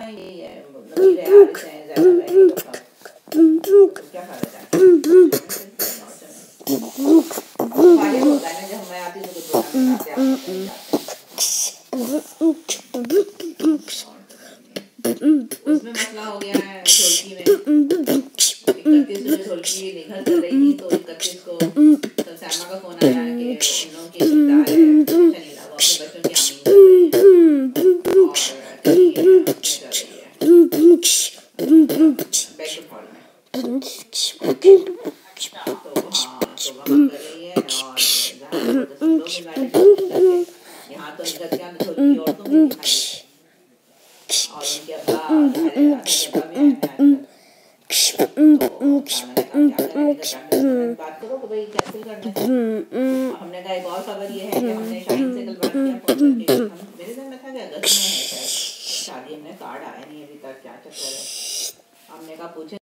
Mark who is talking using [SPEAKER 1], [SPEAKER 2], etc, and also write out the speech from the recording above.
[SPEAKER 1] यही है, नबीले हारिस हैं, ज़्यादा रह ये लोग सब, तो क्या फ़ायदा जाके फाहिश होता है ना, जब मैं आती हूँ तो कुछ बोलना नहीं चाहते, आप कहीं जाते हैं। उसमें मसला हो गया है ढोलकी में, 31 में ढोलकी निखर कर रही थी, तो 31 को सलमा का फोन आया कि इन लोगों की इफ्तार है शनीला, वो अपने बच्चों की आमीन कर रही है और चली है उसमें कर रही है बैंक्वेट हॉल में, तो हाँ तो वहाँ कर रही है और जहाँ तो सब लोग इन्वाइटेड हैं, यहाँ तो निखर के ढोलकी औरतों की थी खाली, और उनके अब्बा ज़ाहिर है के अब्बा भी आए हैं आजकल, तो मैंने कहा क्या करें, बात करो कि भाई कैंसिल करना है। हमने कहा एक और खबर ये है कि हमने शाहीन से कल बात किया फोन करके, हम मेरे दिन में था कि अगस्त में है शायद शादी, हमने कार्ड आया नहीं अभी तक, क्या चक्कर है, हमने कहा पूछे